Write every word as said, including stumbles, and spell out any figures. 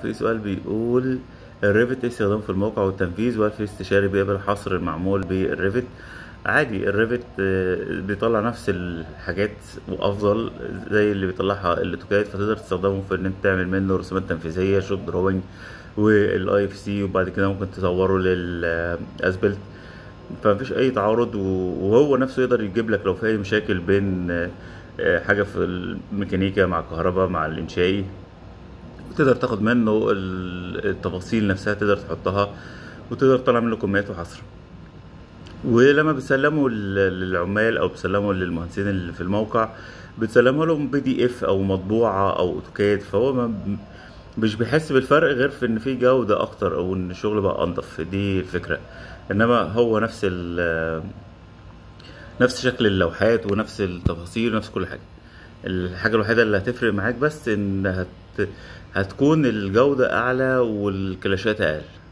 في سؤال بيقول الريفت ايه استخدامه في الموقع والتنفيذ، وهل في استشاري بيقبل حصر المعمول بالريفت؟ عادي، الريفت آه، بيطلع نفس الحاجات وافضل زي اللي بيطلعها الاوتوكاد، فتقدر تستخدمه في ان انت تعمل منه رسومات تنفيذيه، شوت دروينج والاي اف سي، وبعد كده ممكن تصوره للاسبلت. فمفيش اي تعارض، وهو نفسه يقدر يجيب لك لو في اي مشاكل بين آه، آه، حاجه في الميكانيكا مع الكهرباء مع الانشائي، تقدر تاخد منه ال- التفاصيل نفسها، تقدر تحطها وتقدر تطلع منه كميات وحصر. ولما بتسلمه لل- للعمال او بتسلمه للمهندسين اللي في الموقع، بتسلمه لهم بي دي اف او مطبوعة او اوتوكاد، فهو ما مش بيحس بالفرق غير في ان في جودة اكتر او ان الشغل بقى انضف، دي الفكرة. انما هو نفس ال نفس شكل اللوحات ونفس التفاصيل ونفس كل حاجة. الحاجة الوحيدة اللي هتفرق معاك بس ان هت... هتكون الجودة اعلى والكلاشات اقل.